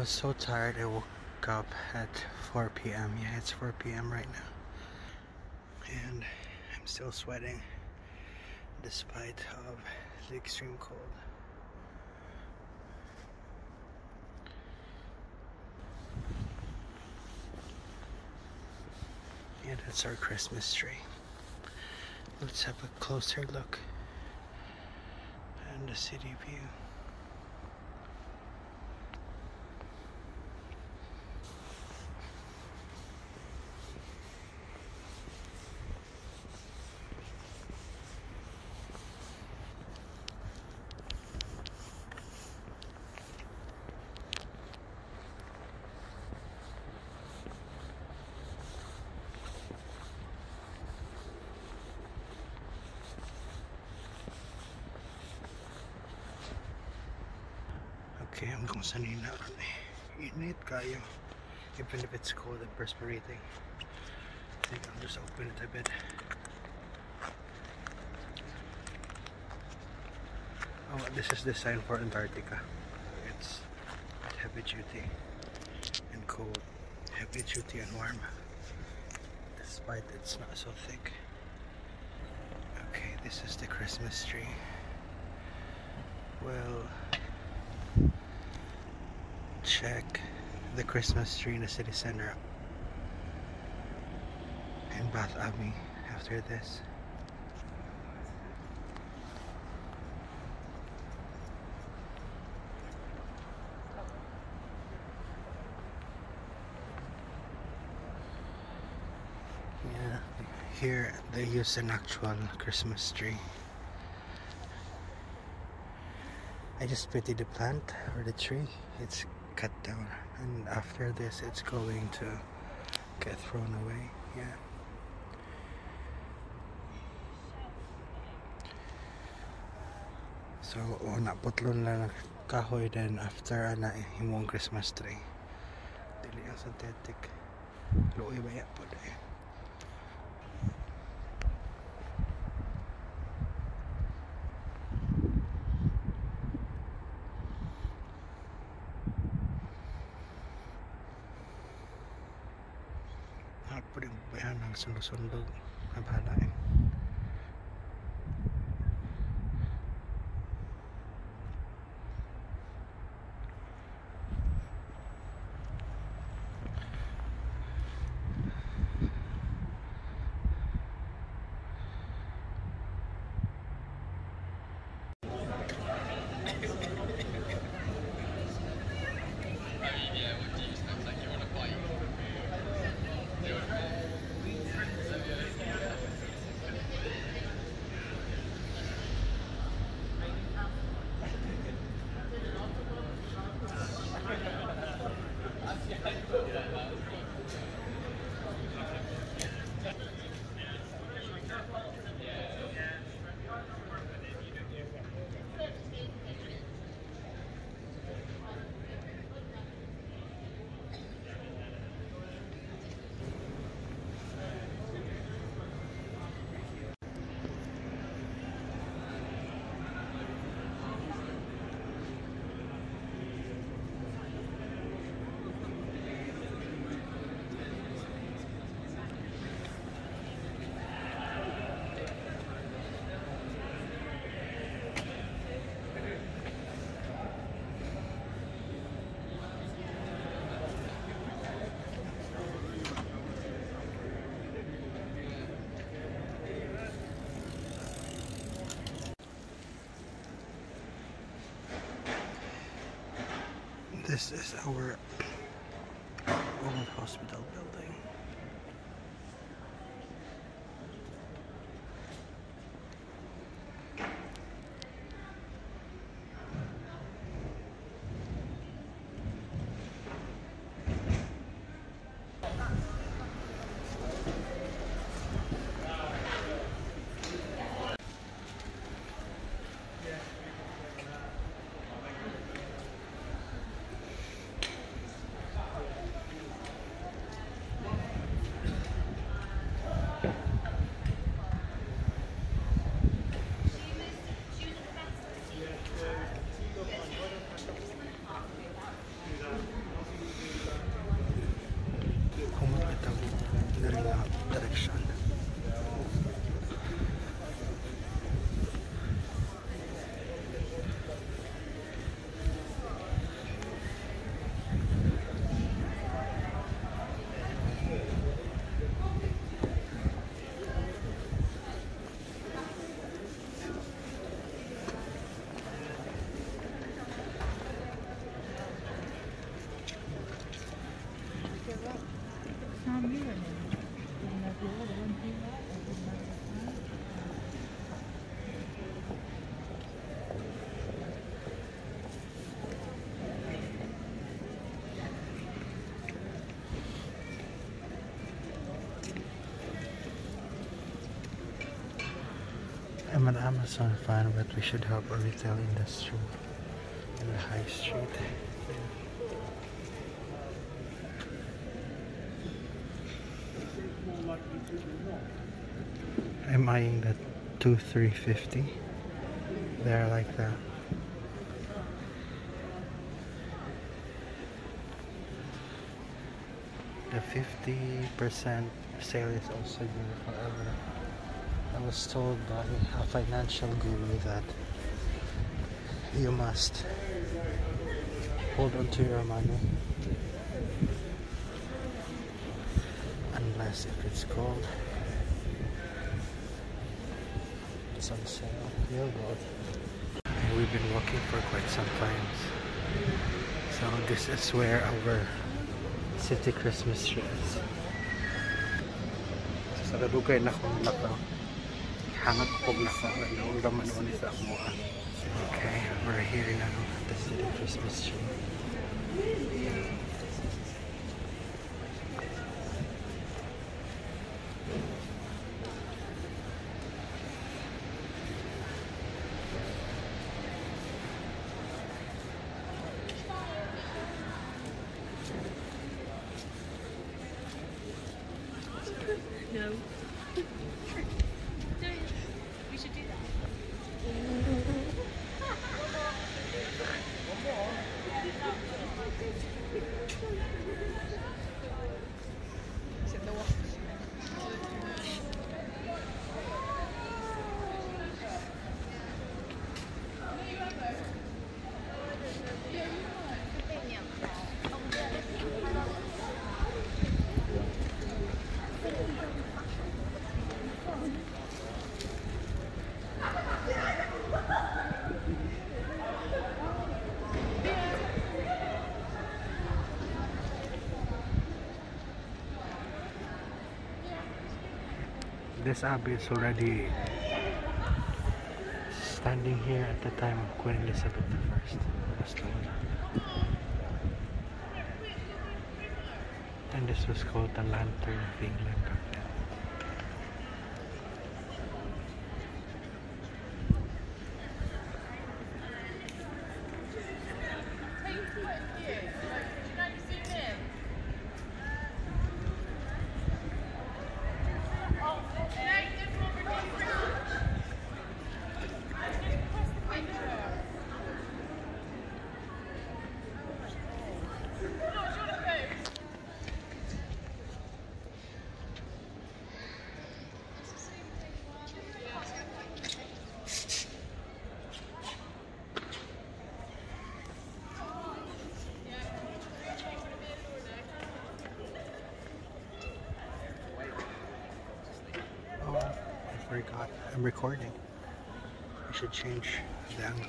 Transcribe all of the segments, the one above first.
was so tired I woke up at 4 p.m. Yeah, it's 4 p.m. right now. And I'm still sweating despite of the extreme cold. And that's our Christmas tree. Let's have a closer look and the city view. Okay, hanggang sanay na ron eh. Init kayo. Even if it's cold and perspirating. I think I'll just open it a bit. Oh, this is the sign for Antarctica. It's heavy duty and cold. Heavy duty and warm. Despite it's not so thick. Okay, this is the Christmas tree. Well, check the Christmas tree in the city center in Bath Abbey after this. Yeah, here they use an actual Christmas tree. I just pity the plant or the tree. It's cut down, and after this it's going to get thrown away. Yeah. So naputlon lang ng kahoy, then after ana himong Christmas tree. Dili ang synthetic. Luoy baya po eh. Pwede bayan ng sundog-sundog na bahala eh. This is our old hospital building. I'm an Amazon fan, but we should have a retail industry in the high street. I'm eyeing that 2,350. They're like that. The 50% sale is also good forever. I was told by a financial guru that you must hold on to your money unless if it's cold. It's on sale. Real good. We've been walking for quite some time. So this is where our city Christmas tree is. So sa kadugay na kong lakaw. Hangat po lakaw. Naulaman o ni sa amuha. Okay, we're here now at the city Christmas tree. No. We should do that. This abbey is already standing here at the time of Queen Elizabeth I. was told. And this was called the Lantern of England back then. I forgot. I'm recording. I should change the angle.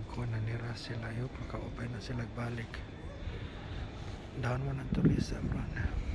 kung nanira sila yun, makaupay na sila balik. Down mo ng tourism ron.